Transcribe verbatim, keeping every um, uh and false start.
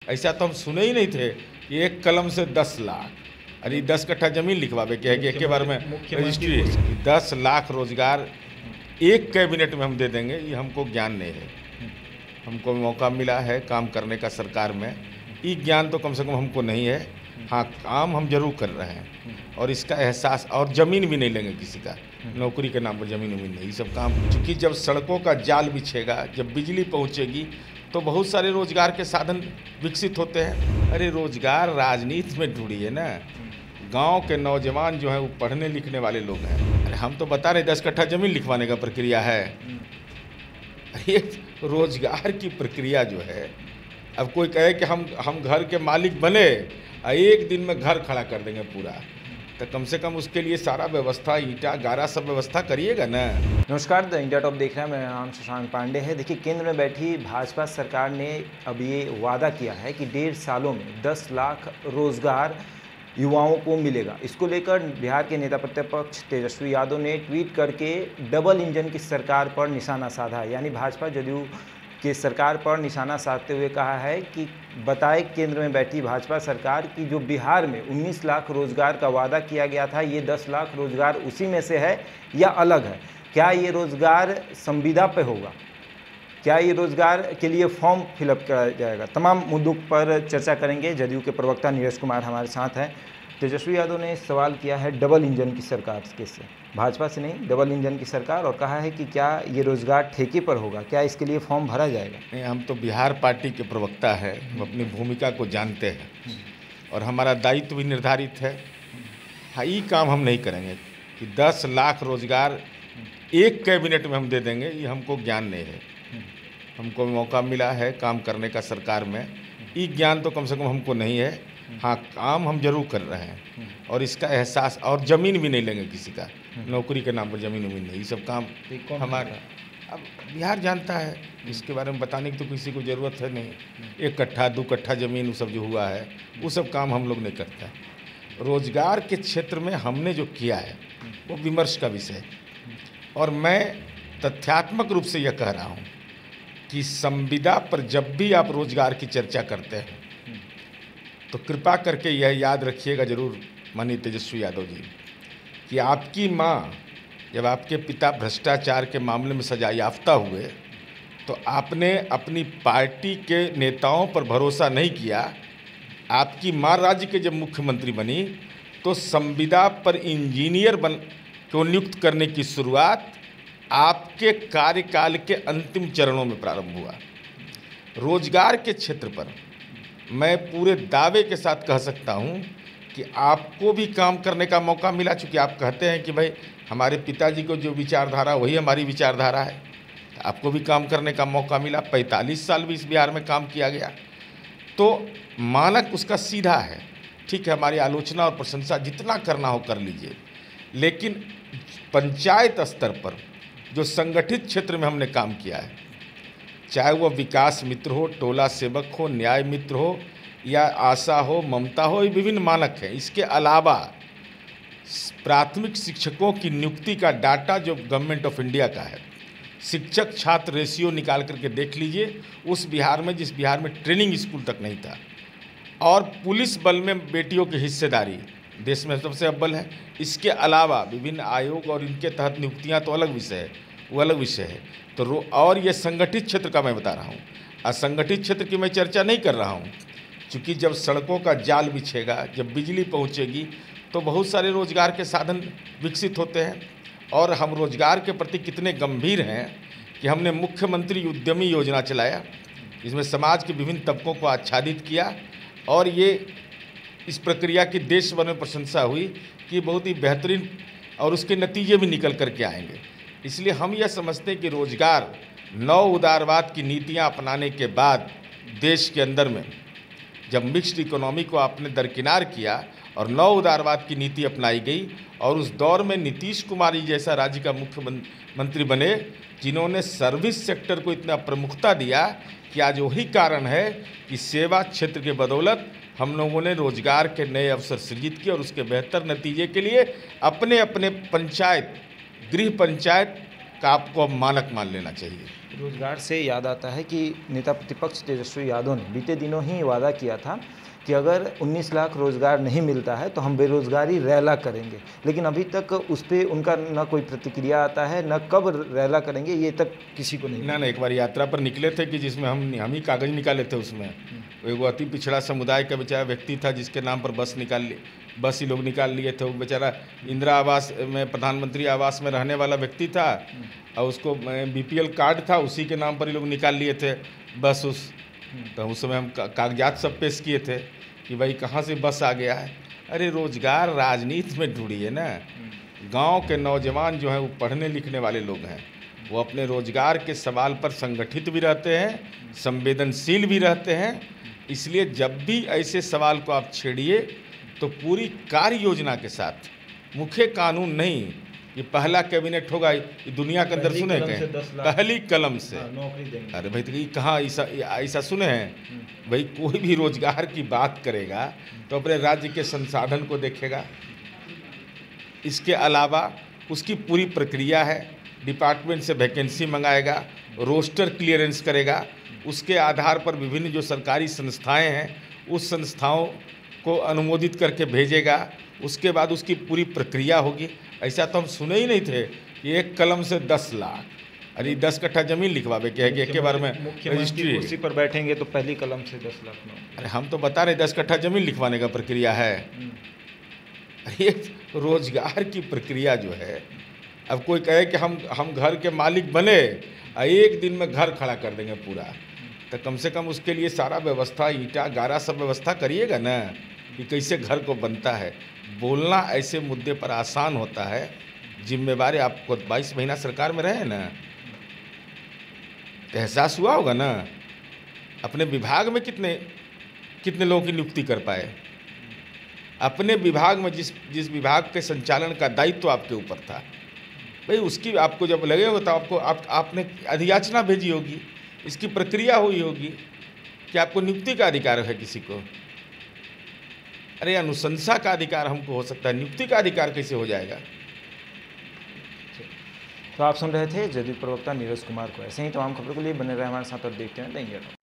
ऐसा तो हम सुने ही नहीं थे कि एक कलम से दस लाख अरे दस कट्ठा जमीन लिखवावे के है कि एक बार में रजिस्ट्री दस लाख रोजगार एक कैबिनेट में हम दे देंगे, ये हमको ज्ञान नहीं है। हमको मौका मिला है काम करने का सरकार में, ये ज्ञान तो कम से कम हमको नहीं है। हाँ, काम हम जरूर कर रहे हैं और इसका एहसास, और ज़मीन भी नहीं लेंगे किसी का, नौकरी के नाम पर ज़मीन उमीन नहीं, ये सब काम। क्योंकि जब सड़कों का जाल बिछेगा, जब बिजली पहुंचेगी तो बहुत सारे रोजगार के साधन विकसित होते हैं। अरे रोजगार राजनीति में ढूंढी है ना, गांव के नौजवान जो हैं वो पढ़ने लिखने वाले लोग हैं। अरे हम तो बता रहे दस कट्ठा ज़मीन लिखवाने का प्रक्रिया है, ये रोजगार की प्रक्रिया जो है। अब कोई कहे कि हम हम घर के मालिक बने और एक दिन में घर खड़ा कर देंगे पूरा, तो कम से कम उसके लिए सारा व्यवस्था, ईंटा गारा सब व्यवस्था करिएगा ना। नमस्कार, द इंडिया टॉप देख रहे हैं। मेरा नाम शशांक पांडे है। देखिए, केंद्र में बैठी भाजपा सरकार ने अब ये वादा किया है कि डेढ़ सालों में दस लाख रोजगार युवाओं को मिलेगा। इसको लेकर बिहार के नेता प्रतिपक्ष तेजस्वी यादव ने ट्वीट करके डबल इंजन की सरकार पर निशाना साधा, यानी भाजपा जदयू की सरकार पर निशाना साधते हुए कहा है कि बताए केंद्र में बैठी भाजपा सरकार की जो बिहार में उन्नीस लाख रोजगार का वादा किया गया था, ये दस लाख रोजगार उसी में से है या अलग है। क्या ये रोजगार संविदा पे होगा, क्या ये रोजगार के लिए फॉर्म फिलअप कराया जाएगा, तमाम मुद्दों पर चर्चा करेंगे। जदयू के प्रवक्ता नीरज कुमार हमारे साथ हैं। तेजस्वी यादव ने सवाल किया है डबल इंजन की सरकार के से, भाजपा से नहीं, डबल इंजन की सरकार, और कहा है कि क्या ये रोजगार ठेके पर होगा, क्या इसके लिए फॉर्म भरा जाएगा। नहीं, हम तो बिहार पार्टी के प्रवक्ता है, हम अपनी भूमिका को जानते हैं और हमारा दायित्व भी निर्धारित है। हाँ, ये काम हम नहीं करेंगे कि दस लाख रोजगार एक कैबिनेट में हम दे देंगे, ये हमको ज्ञान नहीं है। हमको मौका मिला है काम करने का सरकार में, ये ज्ञान तो कम से कम हमको नहीं है। हाँ, काम हम जरूर कर रहे हैं और इसका एहसास, और ज़मीन भी नहीं लेंगे किसी का, नौकरी के नाम पर ज़मीन उमीन नहीं, ये सब काम हमारा। अब बिहार जानता है, इसके बारे में बताने की तो किसी को ज़रूरत है नहीं। एक कट्ठा दो कट्ठा ज़मीन वो सब जो हुआ है, वो सब काम हम लोग नहीं करते हैं। रोजगार के क्षेत्र में हमने जो किया है वो विमर्श का विषय है और मैं तथ्यात्मक रूप से यह कह रहा हूँ कि संविदा पर जब भी आप रोजगार की चर्चा करते हैं तो कृपा करके यह याद रखिएगा जरूर, माननीय तेजस्वी यादव जी, कि आपकी माँ जब आपके पिता भ्रष्टाचार के मामले में सजा याफ्ता हुए तो आपने अपनी पार्टी के नेताओं पर भरोसा नहीं किया। आपकी माँ राज्य के जब मुख्यमंत्री बनी तो संविदा पर इंजीनियर बन को नियुक्त करने की शुरुआत आपके कार्यकाल के अंतिम चरणों में प्रारंभ हुआ। रोजगार के क्षेत्र पर मैं पूरे दावे के साथ कह सकता हूं कि आपको भी काम करने का मौका मिला। चूँकि आप कहते हैं कि भाई हमारे पिताजी को जो विचारधारा वही हमारी विचारधारा है, आपको भी काम करने का मौका मिला। पैंतालीस साल भी इस बिहार में काम किया गया, तो मानक उसका सीधा है। ठीक है, हमारी आलोचना और प्रशंसा जितना करना हो कर लीजिए, लेकिन पंचायत स्तर पर जो संगठित क्षेत्र में हमने काम किया है, चाहे वह विकास मित्र हो, टोला सेवक हो, न्याय मित्र हो या आशा हो, ममता हो, ये विभिन्न मानक हैं। इसके अलावा प्राथमिक शिक्षकों की नियुक्ति का डाटा जो गवर्नमेंट ऑफ इंडिया का है, शिक्षक छात्र रेशियो निकाल करके देख लीजिए, उस बिहार में, जिस बिहार में ट्रेनिंग स्कूल तक नहीं था, और पुलिस बल में बेटियों की हिस्सेदारी देश में सबसे अव्वल है। इसके अलावा विभिन्न आयोग और इनके तहत नियुक्तियां तो अलग विषय है, वो अलग विषय है। तो रो और ये संगठित क्षेत्र का मैं बता रहा हूँ, असंगठित क्षेत्र की मैं चर्चा नहीं कर रहा हूँ। क्योंकि जब सड़कों का जाल बिछेगा, जब बिजली पहुँचेगी तो बहुत सारे रोजगार के साधन विकसित होते हैं। और हम रोजगार के प्रति कितने गंभीर हैं कि हमने मुख्यमंत्री उद्यमी योजना चलाया, इसमें समाज के विभिन्न तबकों को आच्छादित किया और ये इस प्रक्रिया की देश भर में प्रशंसा हुई कि बहुत ही बेहतरीन और उसके नतीजे भी निकल कर के आएंगे। इसलिए हम यह समझते हैं कि रोजगार, नौ उदारवाद की नीतियां अपनाने के बाद देश के अंदर में जब मिक्स्ड इकोनॉमी को आपने दरकिनार किया और नौ उदारवाद की नीति अपनाई गई, और उस दौर में नीतीश कुमार जी जैसा राज्य का मुख्यमंत्री बने जिन्होंने सर्विस सेक्टर को इतना प्रमुखता दिया कि आज वही कारण है कि सेवा क्षेत्र के बदौलत हम लोगों ने रोजगार के नए अवसर सृजित किए और उसके बेहतर नतीजे के लिए अपने अपने पंचायत, गृह पंचायत का आपको अब मानक मान लेना चाहिए। रोजगार से याद आता है कि नेता प्रतिपक्ष तेजस्वी यादव ने बीते दिनों ही वादा किया था कि अगर उन्नीस लाख रोजगार नहीं मिलता है तो हम बेरोजगारी रैला करेंगे, लेकिन अभी तक उस पर उनका न कोई प्रतिक्रिया आता है, न कब रैला करेंगे ये तक किसी को नहीं। ना ना एक बार यात्रा पर निकले थे कि जिसमें हम हम ही कागज निकाले थे। उसमें एक अति पिछड़ा समुदाय का बेचारा व्यक्ति था जिसके नाम पर बस निकाल ली बस ही लोग निकाल लिए थे। वो बेचारा इंदिरा आवास में, प्रधानमंत्री आवास में रहने वाला व्यक्ति था और उसको बीपीएल कार्ड था, उसी के नाम पर ही लोग निकाल लिए थे बस। उस तो उस समय हम कागजात सब पेश किए थे कि भाई कहाँ से बस आ गया है। अरे रोजगार राजनीति में ढूंढिए ना। गांव के नौजवान जो हैं वो पढ़ने लिखने वाले लोग हैं, वो अपने रोजगार के सवाल पर संगठित भी रहते हैं, संवेदनशील भी रहते हैं। इसलिए जब भी ऐसे सवाल को आप छेड़िए तो पूरी कार्य योजना के साथ, मुख्य कानून नहीं, ये पहला कैबिनेट होगा ये दुनिया के अंदर सुने कहीं, पहली कलम से नौकरी देंगे। अरे भाई तो ये कहाँ ऐसा ऐसा सुने हैं भाई। कोई भी रोजगार की बात करेगा तो अपने राज्य के संसाधन को देखेगा। इसके अलावा उसकी पूरी प्रक्रिया है, डिपार्टमेंट से वैकेंसी मंगाएगा, रोस्टर क्लियरेंस करेगा, उसके आधार पर विभिन्न जो सरकारी संस्थाएं हैं उस संस्थाओं को अनुमोदित करके भेजेगा। उसके बाद उसकी पूरी प्रक्रिया होगी। ऐसा तो हम सुने ही नहीं थे कि एक कलम से दस लाख, अरे दस कट्ठा जमीन लिखवावे के है कि एक बार में रजिस्ट्री कुर्सी पर बैठेंगे तो पहली कलम से दस लाख में। अरे हम तो बता रहे दस कट्ठा जमीन लिखवाने का प्रक्रिया है। अरे रोजगार की प्रक्रिया जो है, अब कोई कहे कि हम हम घर के मालिक बने और एक दिन में घर खड़ा कर देंगे पूरा, तो कम से कम उसके लिए सारा व्यवस्था, ईंटा गारा सब व्यवस्था करिएगा ना कि कैसे घर को बनता है। बोलना ऐसे मुद्दे पर आसान होता है, जिम्मेवारी आपको बाईस महीना सरकार में रहे ना तो एहसास हुआ होगा ना। अपने विभाग में कितने कितने लोगों की नियुक्ति कर पाए। अपने विभाग में जिस जिस विभाग के संचालन का दायित्व तो आपके ऊपर था भाई, उसकी आपको जब लगे हो तो आपको आप आपने अधियाचना भेजी होगी, इसकी प्रक्रिया हुई होगी कि आपको नियुक्ति का अधिकार है किसी को। अरे अनुशंसा का अधिकार हमको हो सकता है, नियुक्ति का अधिकार कैसे हो जाएगा। तो आप सुन रहे थे जदयू प्रवक्ता नीरज कुमार को। ऐसे ही तमाम खबरों के लिए बने रहे हमारे साथ और देखते हैं दैनिक जागरण।